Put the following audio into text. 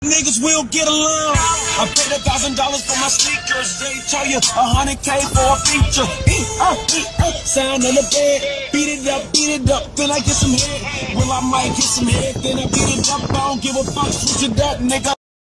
Niggas will get along. I paid $1,000 for my sneakers. They tell you $100K for a feature. Sound on the bed. Beat it up, then I get some head. Well, I might get some head, then I beat it up. I don't give a fuck, switch it up, nigga.